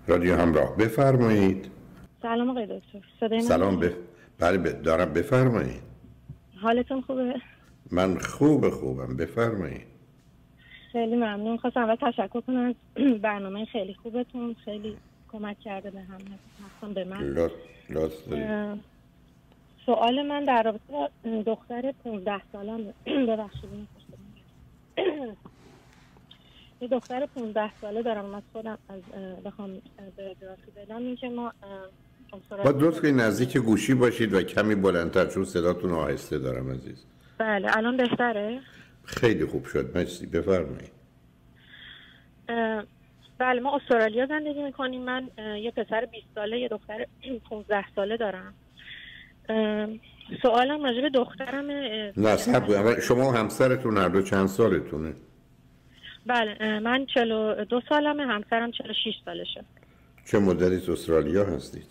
رادیو همراه، بفرمایید. سلام آقای دکتر. صدای من سلام. بله دارم، بفرمایید. حالتون خوبه؟ من خوبم، بفرمایید. خیلی ممنون. خواستم اول تشکر کنم از برنامه خیلی خوبتون، خیلی کمک کرده به هم، مثلا به من. سوال من در رابطه با دختر 15 سالم ببخشید یه دختر 15 ساله دارم. من خودم از بخوام بیوگرافی بدم، این که ما با دوست که نزدیک گوشی باشید و کمی بلندتر، چون صداتون آهسته دارم عزیز. بله الان بهتره؟ خیلی خوب شد، مرسی، بفرمایید. بله ما استرالیا زندگی میکنیم. من یه پسر 20 ساله، یه دختر 15 ساله دارم. سوالم راجع به دخترم. نه صبر، شما و همسرتون هر دو چند سالتونه؟ بله من 42 سالمه، همسرم 46 سالشه. چه مدتی استرالیا هستید؟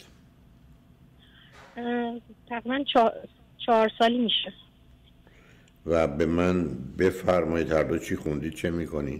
تقریبا 4 سالی میشه. و به من بفرمایید هر دو چی خوندید، چه میکنید؟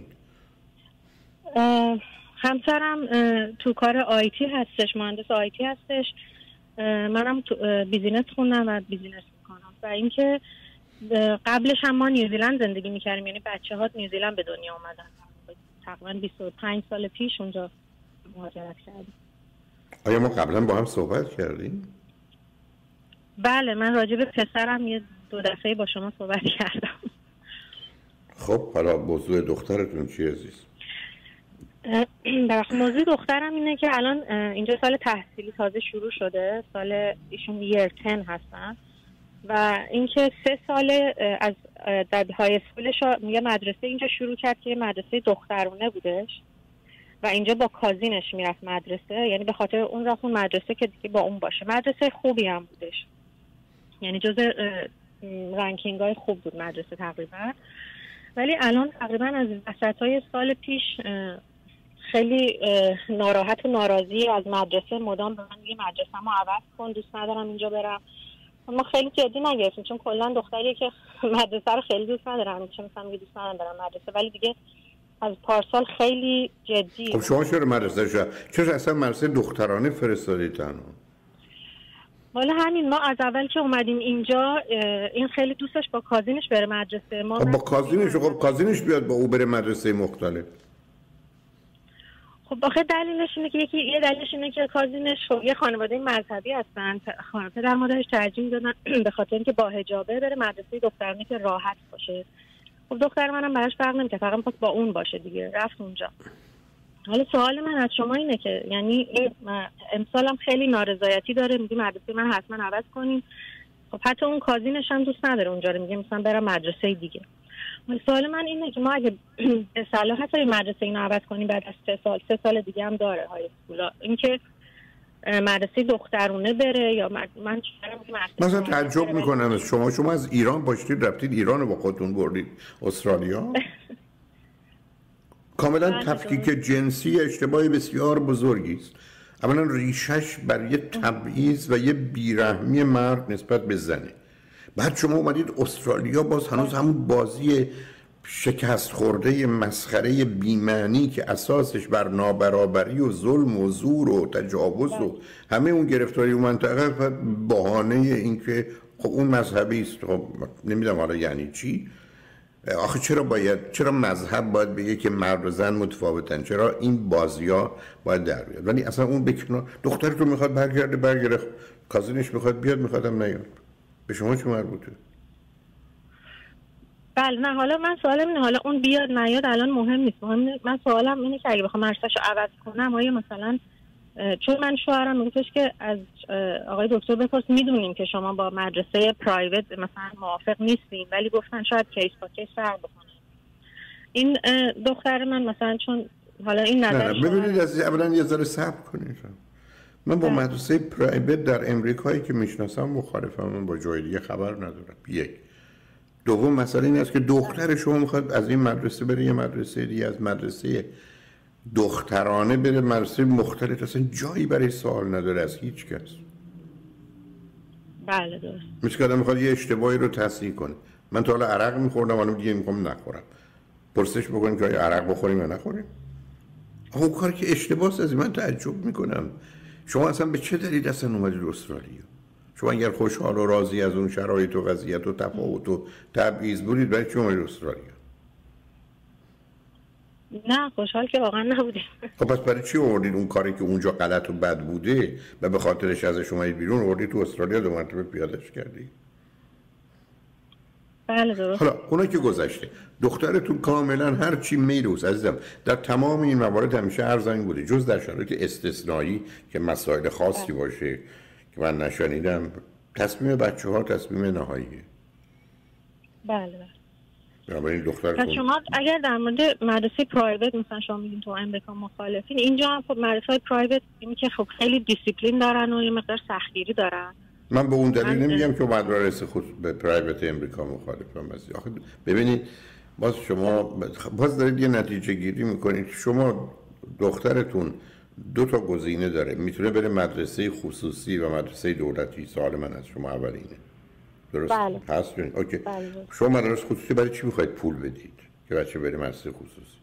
همسرم تو کار آیتی هستش، مهندس آیتی هستش. منم تو بیزینس خوندم و بیزینس میکنم. و اینکه قبلش هم ما نیوزیلند زندگی میکردیم، یعنی بچه ها نیوزیلند به دنیا اومدن. تقریبا 25 سال پیش اونجا مهاجرت کردیم. آیا ما قبلا با هم صحبت کردیم؟ بله من راجع به پسرم یه 2 دفعه با شما صحبت کردم. خب حالا موضوع دخترتون چیه عزیز؟ موضوع دخترم اینه که الان اینجا سال تحصیلی تازه شروع شده، سال ایشون year 10 هستن و اینکه 3 سال از در های اسکولش یه مدرسه اینجا شروع کرد که یه مدرسه دخترونه بودش و اینجا با کازینش میرفت مدرسه، یعنی به خاطر اون رفت اون مدرسه که دیگه با اون باشه. مدرسه خوبی هم بودش، یعنی جز رنکینگ های خوب بود مدرسه تقریبا. ولی الان تقریبا از وسطای سال پیش خیلی ناراحت و ناراضی از مدرسه، مدام به من میگه مدرسه‌مو عوض کن، دوست ندارم اینجا برم. ما خیلی جدی نگرفتیم چون کلا دختریه که مدرسه رو خیلی دوست ندارم، چون مثلا میگه دوست ندارم برم مدرسه، ولی دیگه از پارسال خیلی جدی. خب شما چرا چرا اصلا مدرسه دخترانه فرستادید تنها؟ والا همین، ما از اول که اومدیم اینجا این خیلی دوستش با کازینش بره مدرسه. ما با کازینش بیاد با او بره مدرسه مختلف. خب آخه دلیلش اینه که یه دلیلش اینه که کازینش خب یه خانواده مذهبی هستن، پدر مادرش ترجیح دادن به خاطر اینکه با حجابه بره مدرسه دخترانه که راحت باشه. خب دختر منم براش فرق نمی‌کنه، فقط می‌خواد با اون باشه دیگه، رفت اونجا. حالا سوال من از شما اینه که یعنی امسالم خیلی نارضایتی داره، میگه مدرسه من حتما عوض کنین. خب حتی اون کازینش هم دوست نداره اونجا رو، میگه مثلا برم مدرسه دیگه. سوال من اینه که ما اگه به صلاح حتی مدرسه اینو عوض کنیم بعد از 3 سال دیگه هم داره های اسکولا، اینکه مدرسه دخترونه بره یا من مثلا تعجب میکنم از شما از ایران باشید رفتید ایران رو با خودتون بردید استرالیا. کاملا تفکیک جنسی اشتباه بسیار بزرگی است. اولا ریشش بر یه تبعیض و یه بیرحمی مرد نسبت به زنه. بعد شما اومدید استرالیا، باز هنوز همون بازی شکست خورده مسخره بی‌معنی که اساسش بر نابرابری و ظلم و زور و تجاوز و همه اون گرفتاری اون منطقه بهانه این که خب اون مذهبی است. خب نمیدونم حالا یعنی چی. آخه چرا مذهب باید بگه که مرد و زن متفاوتن؟ چرا این بازی‌ها باید در بیاد؟ ولی اصلا اون بکنه دخترتون میخواد برگرده، کازینش میخواد بیاد، میخوادم نیاد، به شما چه مربوطه؟ بله نه، حالا من سوالم اینه، حالا اون بیاد نیاد الان مهم نیست. من سوالم اینه که اگه بخوام مدرسه‌شو عوض کنم، آیا مثلا چون من شوهرم میگفتش که از آقای دکتر بپرس، میدونیم که شما با مدرسه پرایوت مثلا موافق نیستین، ولی گفتن شاید کیس با کیس فرق بکنه. این دختر من مثلا چون حالا این نظر نه ببینید از اولا یه ذره صبر کنید. من با مدرسه پرایوت در امریکایی که میشناسم مخالفم، من با جای دیگه خبر ندارم. یک. دوم مسئله این است که دختر شما میخواد از این مدرسه بره یه مدرسه دیگه، از مدرسه دخترانه بره مدرسه مختلف، اصلا جایی برای سوال نداره از هیچ کس. بله درست. مثل که آدم میخواد یه اشتباهی رو تصحیح کنه. من تا حالا عرق میخوردم، الان دیگه میخوام نخورم. پرسش بکنیم که آیا عرق بخوریم یا نخوریم؟ اون کار که اشتباهه. از من تعجب میکنم شما اصلا به چه دلیل اصلا اومدید استرالیا؟ شما اگر خوشحال و راضی از اون شرایط و وضعیت و تفاوت و تبعیض بودید برای چی اومدید استرالیا؟ نه خوشحال که واقعا نبودیم. خب پس برای چی آوردید اون کاری که اونجا غلط و بد بوده و به خاطرش ازش اومدید بیرون آوردید تو استرالیا 2 مرتبه پیادهش کردید؟ بله درست. حالا اونا که گذشته، دخترتون کاملا هر چی میروز عزیزم در تمام این موارد همیشه هر زنگ بوده جز در شرایط استثنایی که مسائل خاصی باشه که من نشنیدم. تصمیم بچه‌ها تصمیم نهاییه. بله بله. بنابراین دخترتون شما اگر در مورد مدرسه پرایوت مثلا شما میگین تو امریکا مخالفین، اینجا هم خب مدرسه‌های پرایوت این که خب خیلی دیسیپلین دارن و یه مقدار سختگیری دارن. من به اون دلیل نمیگم که مدارس خود به پرایوت امریکا مخالفم. آخه ببینید باز شما باز دارید یه نتیجه گیری میکنید. شما دخترتون 2 تا گزینه داره، میتونه بره مدرسه خصوصی و مدرسه دولتی. سوال من از شما اولینه درست؟ بله. هست اوکی. بله. شما مدرسه خصوصی برای چی میخواید پول بدید که بچه بره مدرسه خصوصی؟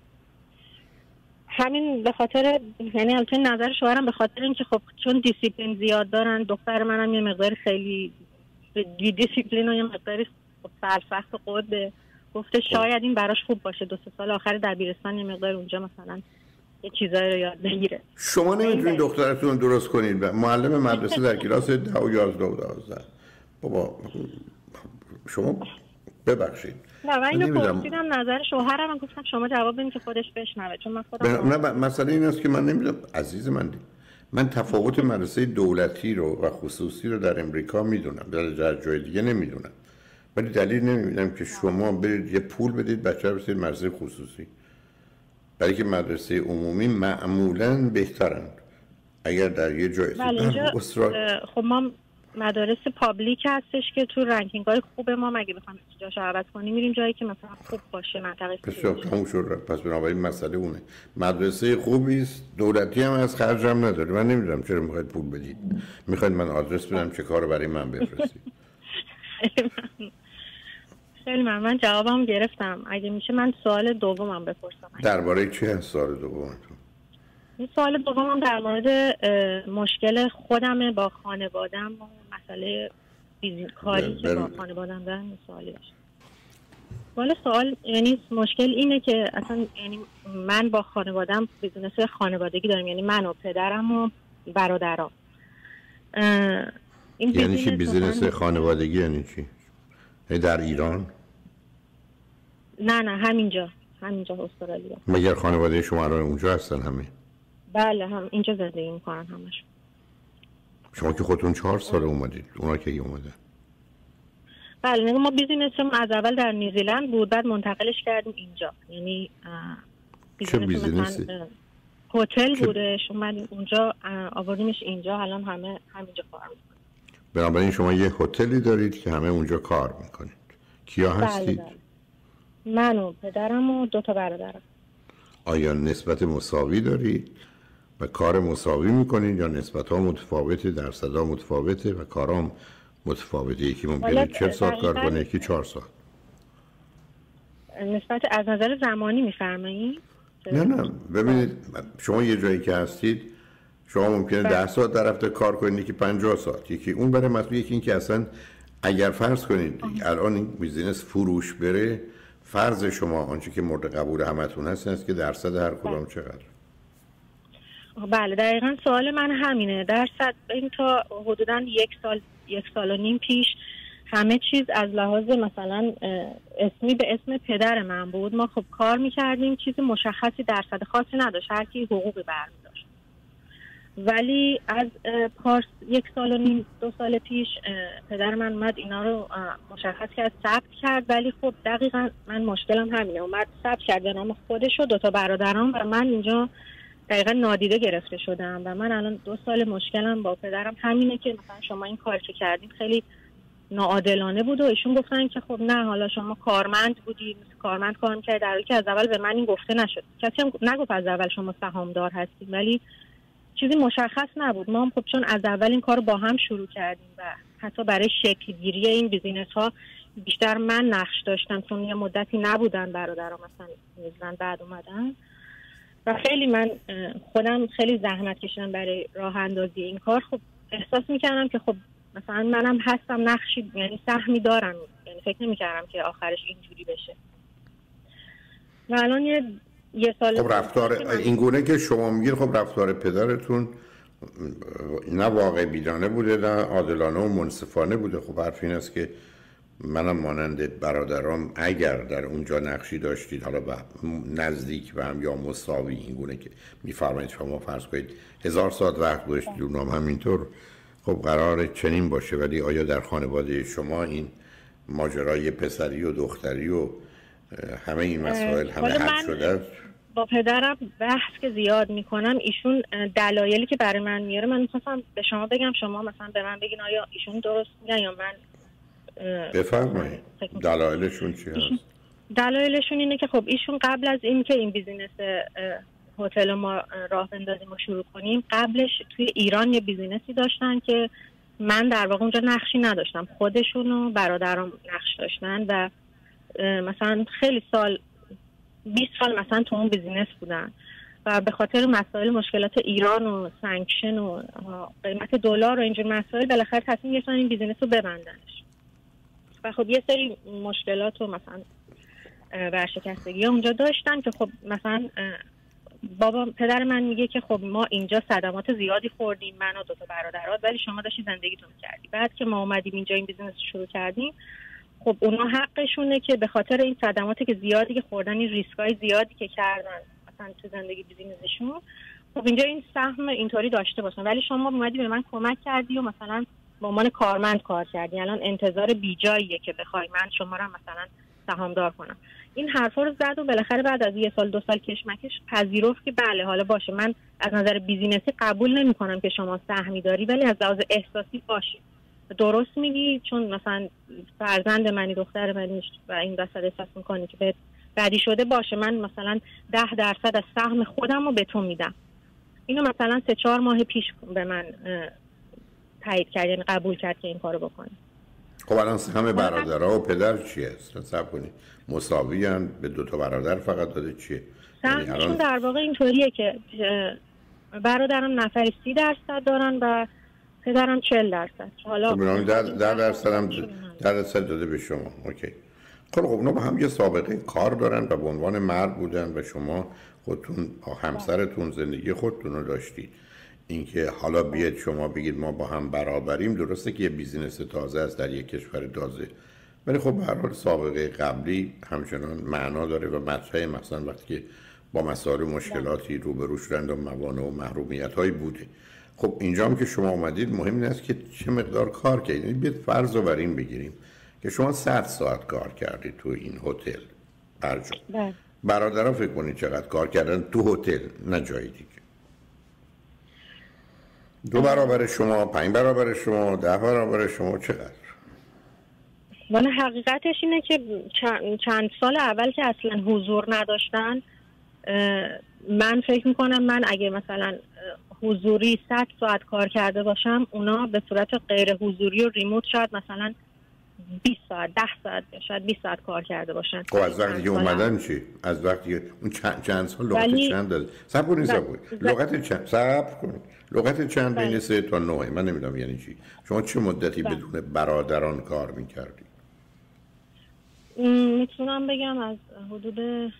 همین به خاطر، یعنی البته نظر شوهرم به خاطر اینکه خب چون دیسیپلین زیاد دارن، دختر منم یه مقدار خیلی دیسیپلین و یه مقداری سرسخت قده، گفته شاید این براش خوب باشه 2-3 سال آخر دبیرستان یه مقدار اونجا مثلا یه چیزایی رو یاد بگیره. شما نمیتونید دخترتون رو درست کنید و معلم مدرسه در کلاس 10 و 11 و 12 بابا شما ببخشید. نه من اینو پرسیدم نظر شوهرم، من گفتم شما جواب بدین که خودش بشنوه چون من خودم نه مسئله این است که من نمیدونم عزیز من تفاوت مدرسه دولتی رو و خصوصی رو در امریکا میدونم، در جای دیگه نمیدونم، ولی دلیل نمیدونم که شما برید یه پول بدید بچه رو بسید مدرسه خصوصی، برای که مدرسه عمومی معمولاً بهترند. اگر در یه جای خب ما مدارس پابلیک هستش که تو رنکینگ های خوب ما مگه بخوام جاشو عوض کنیم میریم جایی که مثلا خوب باشه منطقه پس بنابراین مسئله اونه. مدرسه خوبی است، دولتی هم از خرجم نداره. من نمیدونم چرا میخواید پول بدید. میخواید من آدرس بدم چه کارو برای من بفرستید؟ خیلی من جوابم گرفتم. اگه میشه من سوال دومم بپرسم. درباره چی هست سوال دومتون؟ این سوال دومم در مورد مشکل خودمه با خانوادم و مسئله کاری که با خانوادم دارم. سوالی باشه. سوال یعنی مشکل اینه که اصلا یعنی من با خانوادم بیزینس خانوادگی دارم، یعنی من و پدرم و برادرام. این یعنی چی بیزینس خانوادگی؟ یعنی چی؟ در ایران؟ نه همینجا استرالیا. مگر خانواده شما الان اونجا هستن همه؟ بله هم اینجا زندگی میکنن همش. شما که خودتون 4 سال اومدید، اونا کی اومدن؟ بله ما بیزینسمون از اول در نیوزیلند بود، بعد منتقلش کردیم اینجا. یعنی چه بیزینسی؟ هتل بودش، اومدیم اونجا آوردیمش اینجا، الان همه همینجا کار میکنن. بنابراین شما یه هتلی دارید که همه اونجا کار میکنید. کیا هستید؟ بله. من و پدرم و 2 تا برادرم. آیا نسبت مساوی دارید و کار مساوی میکنید یا نسبت ها متفاوته، درصدها متفاوته و کارام متفاوته؟ یکی ممکنه 40 ساعت کار کنه، یکی 4 ساعت. نسبت از نظر زمانی میفرمایید؟ نه ببینید شما یه جایی که هستید شما ممکنه 10 ساعت در هفته کار کنید، یکی 50 ساعت، یکی اون برای مسئله، یکی این که اصلا اگر فرض کنید الان این بیزینس فروش بره، فرض شما آنچه که مورد قبول همتون هست است که درصد هر کدام چقدر؟ بله دقیقاً سوال من همینه. درصد این تا حدوداً 1 سال و نیم پیش همه چیز از لحاظ مثلا اسمی به اسم پدر من بود. ما خب کار میکردیم، چیز مشخصی درصد خاصی نداشت، هر کی حقوقی برمی‌داشت. ولی از 1 سال و نیم 2 سال پیش پدر من اومد اینا رو مشخص کرد، ثبت کرد. ولی خب دقیقاً من مشکلم همینه، اومد ثبت کرد به نام خودش و 2 تا برادرام و من اینجا دقیقاً نادیده گرفته شدم. و من الان 2 سال مشکلم با پدرم همینه که مثلا شما این کار که کردین خیلی ناعادلانه بود و ایشون گفتن که خب نه حالا شما کارمند بودی، کارمند کار می‌کردی، در حالی که از اول به من این گفته نشد. کسی هم نگفت از اول شما سهامدار هستید، ولی چیزی مشخص نبود. ما هم خب چون از اول این کار با هم شروع کردیم و حتی برای شکل گیری این بیزینس ها بیشتر من نقش داشتم چون یه مدتی نبودن برادرام مثلا نیوزلند بعد اومدن. و خیلی من خودم خیلی زحمت کشیدم برای راه اندازی این کار. خب احساس میکردم که خب مثلا منم هستم نقشی، یعنی سهمی دارم، یعنی فکر نمیکردم که آخرش اینجوری بشه. و الان یه سال خب رفتار این گونه که شما میگید، خب رفتار پدرتون نه واقع بیدانه بوده نه عادلانه و منصفانه بوده. خب حرف این است که منم مانند برادرام اگر در اونجا نقشی داشتید، حالا نزدیک به هم یا مساوی، این گونه که میفرمایید شما فرض کنید 1000 ساعت وقت گذاشتید اونام همینطور، خب قرار چنین باشه. ولی آیا در خانواده شما این ماجرای پسری و دختری و همه این مسائل همه حل شده است؟ با پدرم بحث که زیاد میکنم، ایشون دلایلی که برای من میاره، من میخواستم به شما بگم، شما مثلا به من بگین آیا ایشون درست میگن یا من. بفرمایید دلایلشون چی هست؟ دلایلشون اینه که خب ایشون قبل از این که این بیزینس هتل ما راه بندازیم و شروع کنیم، قبلش توی ایران یه بیزینسی داشتن که من در واقع اونجا نقشی نداشتم، خودشون و برادرم نقش داشتن و مثلا خیلی سال 20 سال مثلا تو اون بیزینس بودن و به خاطر مسائل مشکلات ایران و سانکشن و قیمت دلار و اینجور مسائل بالاخره تصمیم گرفتن این بیزینس رو ببندنش. و خب یه سری مشکلات و مثلا ورشکستگی اونجا داشتن که خب مثلا پدر من میگه که خب ما اینجا صدمات زیادی خوردیم، من و 2 تا برادرات، ولی شما داشتی زندگیتون کردی. بعد که ما اومدیم اینجا این بیزینس رو شروع کردیم، خب اونا حقشونه که به خاطر این صدماتی که زیادی که خوردن، این ریسکای زیادی که کردن مثلا تو زندگی بیزینسشون، خب اینجا این سهم اینطوری داشته باشن. ولی شما اومدی به من کمک کردی و مثلا به عنوان کارمند کار کردی، الان انتظار بیجاییه که بخوای من شما رو مثلا سهامدار کنم. این حرفا رو زد و بالاخره بعد از 1 سال 2 سال کشمکش پذیرفت که بله حالا باشه، من از نظر بیزینسی قبول نمی‌کنم که شما سهمی داری، ولی از لحاظ احساسی باشه. درست میگی، چون مثلا فرزند منی، دختر منی و این وسط احساس میکنی که بهت بعدی شده، باشه من مثلا 10% از سهم خودم رو به تو میدم. اینو مثلا 3-4 ماه پیش به من تایید کرد، یعنی قبول کرد که این کارو بکنه. خب الان سهم برادرها و پدر چی هست؟ صبر کنید مساوی ان، به 2 تا برادر فقط داده چیه؟ سهمشون در واقع اینطوریه که برادران نفری 30% دارن و پدرم 40%. حالا 10% هم 10% داده به شما. اوکی. خب اونا با هم یه سابقه کار دارن و به عنوان مرد بودن و شما خودتون همسرتون زندگی خودتون رو داشتید. اینکه حالا بیاد شما بگید ما با هم برابریم، درسته که یه بیزینس تازه است در یک کشور تازه، ولی خب به هر حال سابقه قبلی همچنان معنا داره و مطرحه، مثلا وقتی که با مسائل مشکلاتی روبرو شدند و موانع و محرومیت‌هایی بوده. خب اینجا هم که شما اومدید مهم این است که چه مقدار کار کردید. یعنی بیاد فرض رو بر این بگیریم که شما 100 ساعت کار کردید تو این هتل برجام. برادرها فکر کنید چقدر کار کردن تو هتل، نه جای دیگه. 2 برابر شما، 5 برابر شما، 10 برابر شما، چقدر؟ ولی حقیقتش اینه که چند سال اول که اصلا حضور نداشتن، من فکر میکنم من اگه مثلا حضوری 100 ساعت کار کرده باشم، اونا به صورت غیر حضوری و ریموت شاید مثلا 20 ساعت 10 ساعت شاید 20 ساعت کار کرده باشن. خب از وقتی که اومدن چی؟ از وقتی اون چند سال لغت چند داد؟ صبر کنید لغت چند؟ صبر کنید لغت چند بین 3 تا 9؟ من نمیدونم یعنی چی. شما چه مدتی بدون برادران کار میکردید؟ میتونم بگم از حدود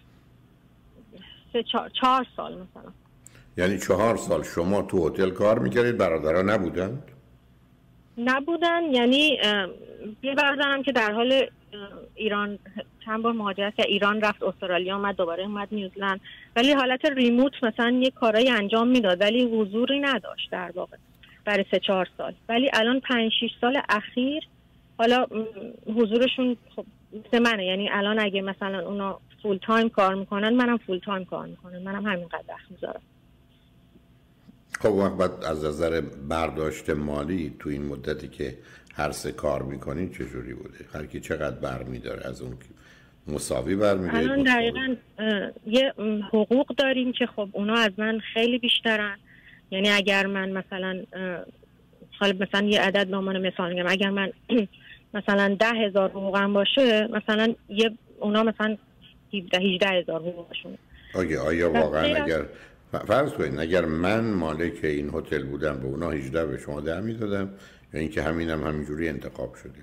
4 سال مثلا. یعنی 4 سال شما تو هتل کار میکردید، برادرها نبودند؟ نبودن، یعنی یه برادرم که در حال ایران چند بار مهاجرت کرد، ایران رفت استرالیا، اومد دوباره اومد نیوزلند، ولی حالت ریموت مثلا یه کارایی انجام میداد ولی حضوری نداشت در واقع برای 3-4 سال. ولی الان 5-6 سال اخیر حالا حضورشون خب مثل منه، یعنی الان اگه مثلا اونا فول تایم کار میکنن، منم فول تایم کار میکنم، منم همینقدر وقت میذارم. خب وقت از نظر برداشت مالی تو این مدتی که هر 3 کار میکنین چجوری بوده؟ هر کی چقدر برمیداره از اون که مساوی برمیداره؟ الان دقیقاً یه حقوق داریم که خب اونا از من خیلی بیشترن. یعنی اگر من مثلا حالا مثلا یه عدد به عنوان مثال میگم، اگر من مثلا 10,000 حقوقم باشه، مثلا اونا مثلا 17,000 حقوقشون. آیا واقعا اگر فرض کنید اگر من مالک این هتل بودم به اونا 18 به شما 10 میدادم یا اینکه همینم همینجوری انتخاب شده؟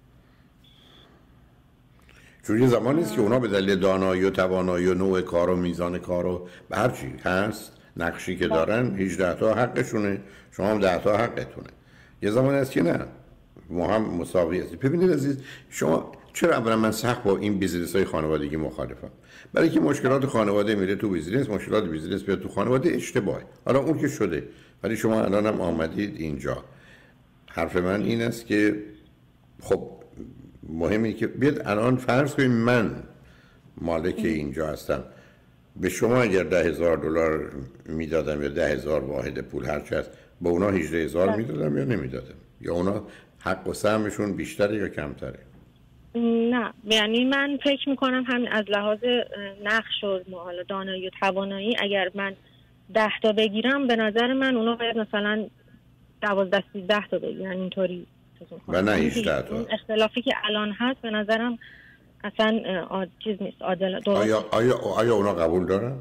چون یه زمانی است که اونا به دلیل دانایی و توانایی و نوع کار و میزان کار و به هر چی هست نقشی که دارن 18 تا حقشونه، شما هم 10 تا حقتونه. یه زمانی است که نه، ما هم مساوی هستیم. ببینید عزیز، شما چرا اولا من سخت با این بیزینس های خانوادگی مخالفم؟ برای که مشکلات خانواده میره تو بیزینس، مشکلات بیزینس بیاد تو خانواده، اشتباهه. حالا اون که شده، ولی شما الان هم آمدید اینجا. حرف من این است که خب مهمه که بیاد الان فرض کنید من مالک اینجا هستم، به شما اگر $10,000 میدادم یا 10,000 واحد پول هرچی هست، به اونا 18,000 میدادم یا نمیدادم؟ یا اونا حق و سهمشون بیشتره یا کمتره؟ نه، یعنی من فکر میکنم هم از لحاظ نقش و دانایی و توانایی اگر من 10 تا بگیرم، به نظر من اونا باید مثلا 12-13 تا بگیرن، اینطوری. و نه 18 تا. اون اختلافی که الان هست به نظرم اصلا چیز نیست، عادل. آیا اونا قبول دارن؟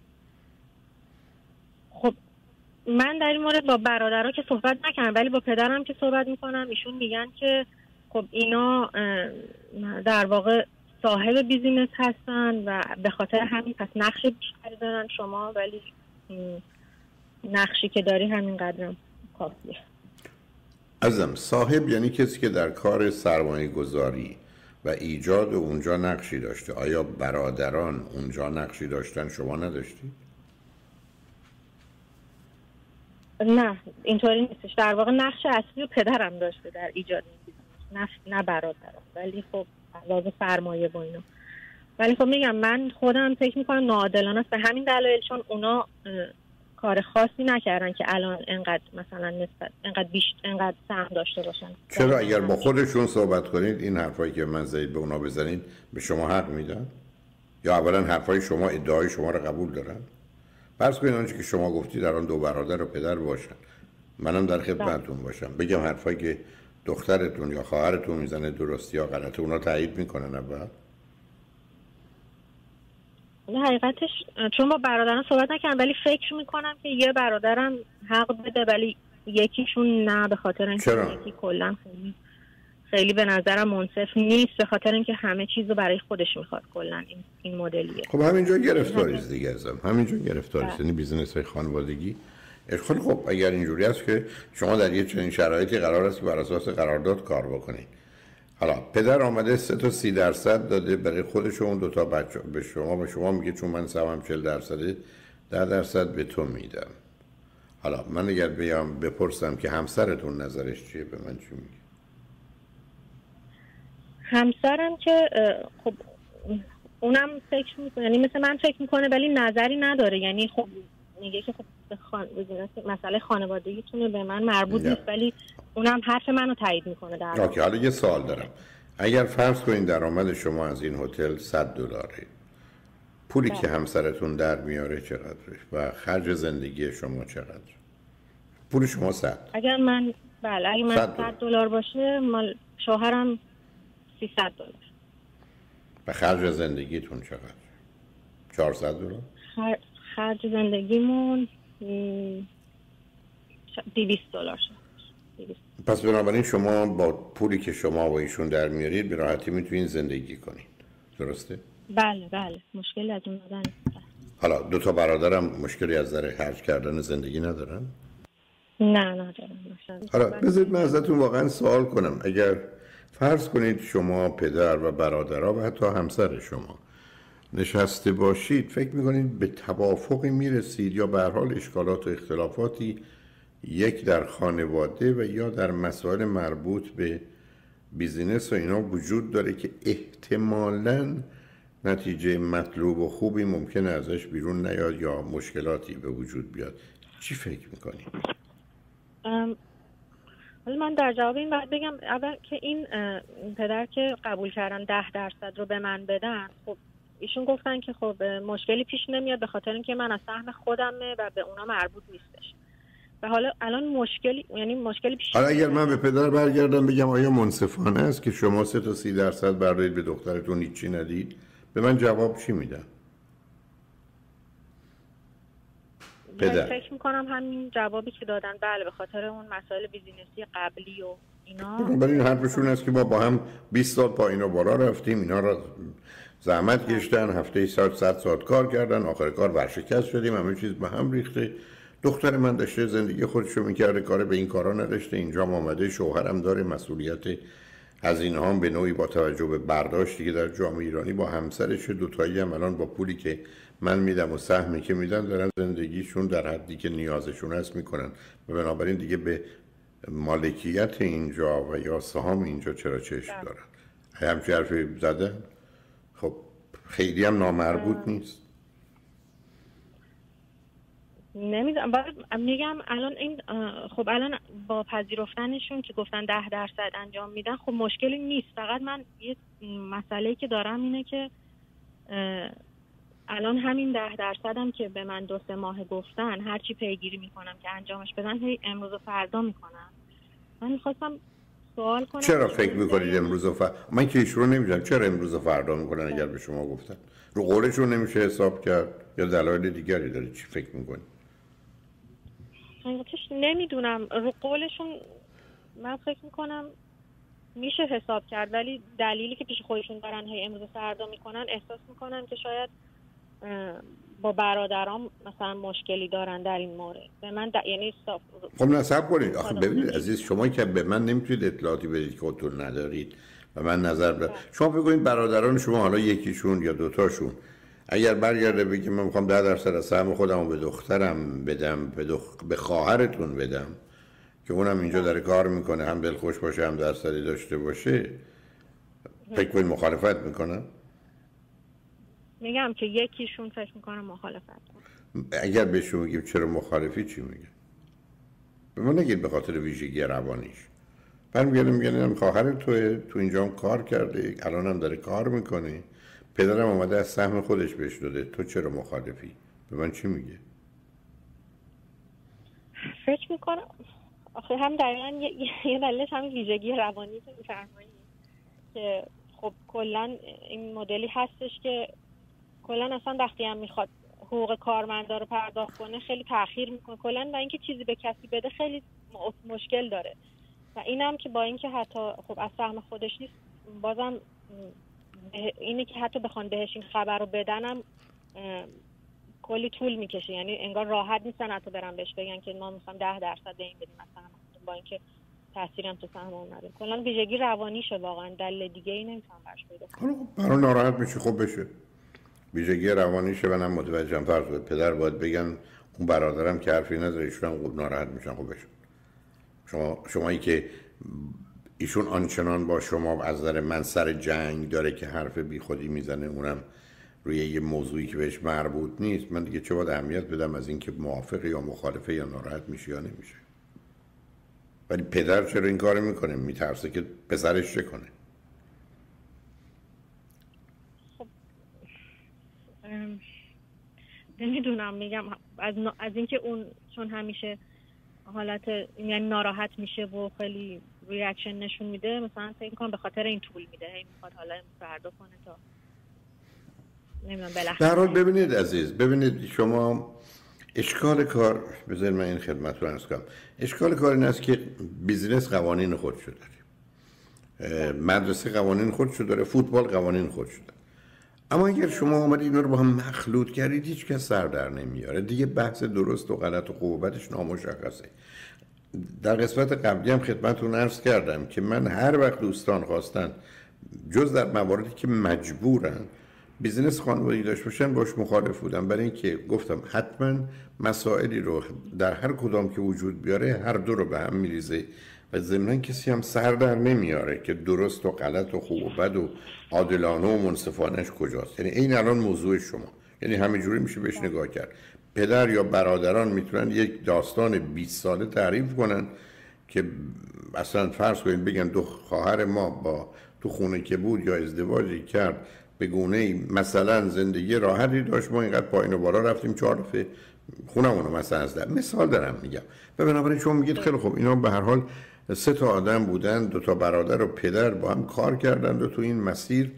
خب من در این مورد با برادرها که صحبت نکردم، ولی با پدرم که صحبت میکنم، ایشون میگن که خب اینا در واقع صاحب بیزینس هستن و به خاطر همین پس نقش بیشتری دارن شما، ولی نقشی که داری همین قدرم کافیه. عزیزم، صاحب یعنی کسی که در کار سرمایه گذاری و ایجاد اونجا نقشی داشته. آیا برادران اونجا نقشی داشتن شما نداشتید؟ نه، اینطوری نیستش. در واقع نقش اصلی رو پدرم داشته در ایجاد این بیزینس، نه برادرم، ولی خب علاوه سرمایه و اینا. ولی خب میگم من خودم فکر میکنم ناعادلانه است به همین دلایل، چون اونا کار خاصی نکردن که الان انقدر مثلا نسبت انقدر سهم داشته باشن. چرا اگر با خودشون صحبت کنید این حرفایی که من زدید به اونا بزنید به شما حق میدن؟ یا اولا حرفای شما ادعای شما رو قبول دارن؟ فرض کنید آنچه که شما گفتید الان 2 برادر و پدر باشن، منم در خدمتتون باشم، بگم حرفایی که دخترتون یا خواهرتون میزنه درستی یا غلطه، اونا تایید میکنن اول؟ حقیقتش چون با برادران صحبت نکردم، ولی فکر میکنم که یه برادرم حق بده ولی یکیشون نه، به خاطر اینکه یکی کلا خیلی به نظرم منصف نیست، به خاطر اینکه همه چیزو برای خودش میخواد کلا این مدلیه. خب همینجا گرفتاریست دیگه ازم، همینجا گرفتاریست، یعنی بیزینس های خانوادگی. خب اگر اینجوری است که شما در یه چنین شرایطی قرار است که بر اساس قرارداد کار بکنید، حالا پدر آمده 3 تا 30% داده برای خودش و اون 2 تا بچه، به شما میگه چون من سهمم 40% 10% به تو میدم. حالا من اگر بیام بپرسم که همسرتون نظرش چیه، به من چی میگه؟ همسرم که خب اونم فکر میکنه، یعنی مثل من فکر میکنه ولی نظری نداره، یعنی خب میگه که خب مسئله خانوادگیتونه به من مربوط نیست، ولی اونم حرف منو تایید میکنه در واقع. اوکی، حالا یه سوال دارم. اگر فرض کنین درآمد شما از این هتل $100، پولی که همسرتون در میاره چقدره و خرج زندگی شما چقدر؟ پول شما 100. اگر من $100 باشه، مال شوهرم $300. و خرج زندگیتون چقدر؟ $400؟ خرج زندگیمون $200 شد. پس بنابراین شما با پولی که شما و ایشون در میارید به راحتی میتونید زندگی کنید، درسته؟ بله، مشکلی از اون ندارن. حالا 2 تا برادرم مشکلی از نظر خرج کردن زندگی ندارن؟ نه ندارن. حالا بذارید من ازتون واقعا سوال کنم، اگر فرض کنید شما پدر و برادرها و حتی همسر شما نشسته باشید، فکر میکنید به توافقی میرسید یا به هر حال اشکالات و اختلافاتی یک در خانواده و یا در مسائل مربوط به بیزینس و اینا وجود داره که احتمالاً نتیجه مطلوب و خوبی ممکنه ازش بیرون نیاد یا مشکلاتی به وجود بیاد، چی فکر میکنید؟ ولی من در جواب این باید بگم اول که این پدر که قبول کردن 10% رو به من بدن، خب ایشون گفتن که خب مشکلی پیش نمیاد به خاطر اینکه من از سهم خودمه و به اونا مربوط نیستش. و حالا الان مشکلی پیش حالا اگر من به پدر برگردم بگم آیا منصفانه است که شما 3 تا 30% بردارید به دخترتون هیچی ندید، به من جواب چی میدن؟ پدر. فکر میکنم همین جوابی که دادن بله به خاطر اون مسائل بیزینسی قبلی و اینا. برای این حرفشون است که ما با هم 20 سال پایین و بالا رفتیم، اینا را زحمت کشتن، هفته 100 ساعت کار کردن، آخر کار ورشکست شدیم، همه چیز به هم ریخته. دختر من داشته زندگی خودشو میکرده، کار به این کارا نداشته، اینجا آمده، شوهرم داره، مسئولیت هزینه هم به نوعی با توجه به برداشتی که در جامعه ایرانی با همسرش، دوتایی هم الان با پولی که من میدم و سهمی که میدن دارن زندگیشون در حدی که نیازشون هست میکنن و بنابراین دیگه به مالکیت اینجا و یا سهام اینجا چرا چشم دارن. همچه حرفی زدن خب خیلی هم نامربوط نیست. نمیدونم، میگم الان این خب الان با پذیرفتنشون که گفتن 10% انجام میدن، خب مشکلی نیست. فقط من یه مسئله‌ای که دارم اینه که الان همین 10% هم که به من 2-3 ماه گفتن، هرچی پیگیری میکنم که انجامش بدن هی امروز و فردا میکنم. من میخواستم سوال کنم چرا فکر میکنید امروز و فردا؟ من که ایشون رو نمیدونم چرا امروز و فردا میکنن اگر به شما گفتن. رو قولشون نمیشه حساب کرد یا دلایل دیگری داره؟ چی فکر میکنید؟ حقیقتش نمیدونم. رو قولشون من فکر میکنم میشه حساب کرد، ولی دلیلی که پیش خودشون دارن هی امروز فردا میکنن، احساس میکنم که شاید با برادرام مثلا مشکلی دارن در این مورد. به من یعنی خب نصب کنید. آخه ببینید عزیز، شما که به من نمیتونید اطلاعاتی بدید که خودتون ندارید و من نظر بدم. شما بگوید برادران شما، حالا یکیشون یا دوتاشون، اگر برگرده بگه من میخوام 10% از سهم خودم رو به دخترم بدم، به خواهرتون بدم که اونم اینجا داره کار میکنه، هم دلخوش باشه هم درصدی داشته باشه، فکر کنید مخالفت میکنم؟ میگم که یکیشون فکر میکنه مخالفت کنه. اگر بهشون میگیم چرا مخالفی چی میگه؟ به من نگید به خاطر ویژگی روانیش. برمیگردم میگن خواهر تو اینجا هم کار کرده، الان هم داره کار میکنه، پدرم اومده از سهم خودش بهش داده، تو چرا مخالفی؟ به من چی میگه؟ فکر میکنم آخه هم دقیقا یه دلیلش همین ویژگی روانی که میفرمایید که خب کلا این مدلی هستش که کلا اصلا وقتی هم میخواد حقوق کارمندا رو پرداخت کنه خیلی تأخیر میکنه کلا، و اینکه چیزی به کسی بده خیلی مشکل داره. و اینم که با اینکه حتی خب از سهم خودش نیست، بازم اینه که حتی بخوان بهش این خبر رو بدنم کلی طول میکشه، یعنی انگار راحت نیستن حتی برن بهش بگن که ما میخوایم 10% این بدیم مثلا، با اینکه تأثیری هم تو سهم اون نداره. کلا ویژگی روانیشه واقعا، دلیل دیگه ای نمیتونم براش پیدا کنم. برای ناراحت میشه. خب بشه ویژگی روانیشه. منم متوجهم. فرض کنید پدر باید بگن اون برادرم که حرفی نداره، ایشون هم خوب ناراحت میشن. خب بشه. شمایی که ایشون آنچنان با شما از نظر من سر جنگ داره که حرف بی خودی میزنه، اونم روی یه موضوعی که بهش مربوط نیست، من دیگه چه باید اهمیت بدم از اینکه موافقه یا مخالفه یا ناراحت میشه یا نمیشه؟ ولی پدر چرا این کارو میکنه؟ میترسه که پسرش چه کنه. خب نمیدونم، میگم از اینکه اون چون همیشه حالت یعنی ناراحت میشه و خیلی ریاکشن نشون میده، مثلا فکر کنم به خاطر این طول میده، هی میخواد حالا فردا کنه تا نمیدونم بالاخره. در حال ببینید عزیز، ببینید شما اشکال کار، بذارید من این خدمت رو عرض کنم، اشکال کار این است که بیزینس قوانین خودشو داره، مدرسه قوانین خودشو داره، فوتبال قوانین خودشو داره. اما اگر شما اومدید اینا رو با هم مخلوط کردید، هیچ کس سر در نمیاره دیگه. بحث درست و غلط و خوب و بدش نامشخصه. در قسمت قبلی هم خدمتتون عرض کردم که من هر وقت دوستان خواستن جز در مواردی که مجبورن بیزینس خانوادگی داشته باشن باش مخالف بودم، برای اینکه گفتم حتما مسائلی رو در هر کدام که وجود بیاره هر دو رو به هم میریزه و ضمناً کسی هم سر در نمیاره که درست و غلط و خوب و بد و عادلانه و منصفانش کجاست. یعنی این الان موضوع شما، یعنی همینجوری میشه بهش نگاه کرد. پدر یا برادران میتونن یک داستان 20 ساله تعریف کنن که اصلا فرض کنید بگن دو خواهر ما با تو خونه که بود یا ازدواجی کرد به گونه‌ای مثلا زندگی راحتی داشت، ما اینقدر پایین و بالا رفتیم 4 دفعه خونمون رو مثلا از مثال دارم میگم. و بنابراین شما میگید خیلی خوب اینا به هر حال 3 تا آدم بودن، 2 تا برادر و پدر با هم کار کردند و تو این مسیر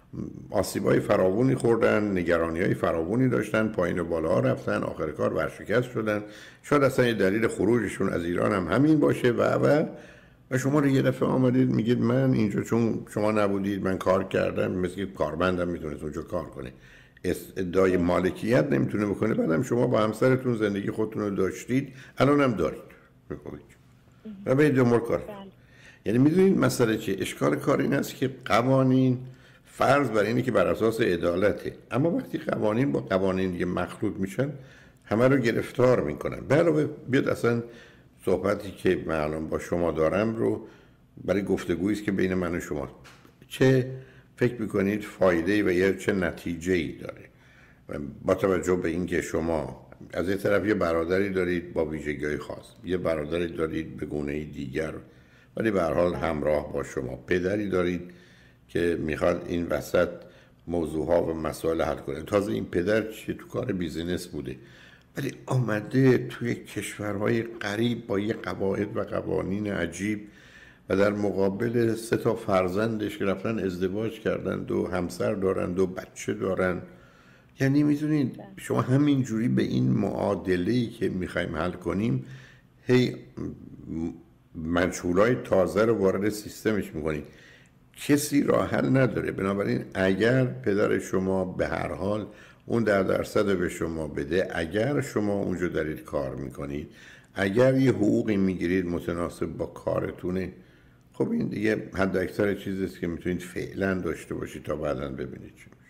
آسیبای فراوانی خوردن، نگرانی‌های فراوانی داشتن، پایین و بالا رفتن، آخر کار ورشکست شدن. شاید اصلا یه دلیل خروجشون از ایران هم همین باشه و شما رو یه دفعه آمدید میگید من اینجا چون شما نبودید من کار کردم، مثل کارمندم میتونست اونجا کار کنه، ادعای مالکیت نمیتونه بکنه. بعدم شما با همسرتون زندگی خودتون رو داشتید، الان هم دارید و به دنبال کار. یعنی میدونید مسئله چیه؟ اشکال کار این است که قوانین فرض بر اینه که بر اساس عدالته، اما وقتی قوانین با قوانین دیگه مخلوط میشن همه رو گرفتار میکنن. به علاوه بیاد اصلا صحبتی که من الان با شما دارم رو برای گفتگویی است که بین من و شما، چه فکر میکنید فایده و یا چه نتیجه‌ای داره؟ و با توجه به اینکه شما از این طرف یه برادری دارید با ویژگی‌های خاص، یه برادری دارید به گونه‌ای دیگر ولی به هر حال همراه با شما، پدری دارید که میخواد این وسط موضوعها و مسائل حل کنه. تازه این پدر چیه تو کار بیزینس بوده ولی آمده توی کشورهای غریب با یه قواعد و قوانین عجیب و در مقابل 3 فرزندش که رفتن ازدواج کردن، 2 همسر دارن، 2 بچه دارن. یعنی میدونید شما همینجوری به این معادله‌ای که میخوایم حل کنیم هی مجهولای تازه رو وارد سیستمش میکنید، کسی راه حل نداره. بنابراین اگر پدر شما به هر حال اون 10% به شما بده، اگر شما اونجا دارید کار میکنید، اگر یه حقوقی میگیرید متناسب با کارتونه، خب این دیگه حد اکثر چیزیست که میتونید فعلا داشته باشید تا بعداً ببینید چی میشه.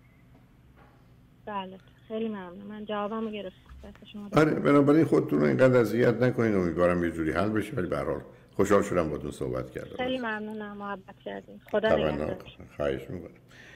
بله خیلی ممنون، من جوابمو گرفتم. آره بنابراین خودتون رو اینقدر اذیت نکنید، امیدوارم یه جوری حل بشه. ولی به هر حال خوشحال شدم باهاتون صحبت کردم. خیلی ممنونم، محبت کردید. خدا نگهدار. خواهش می‌کنم.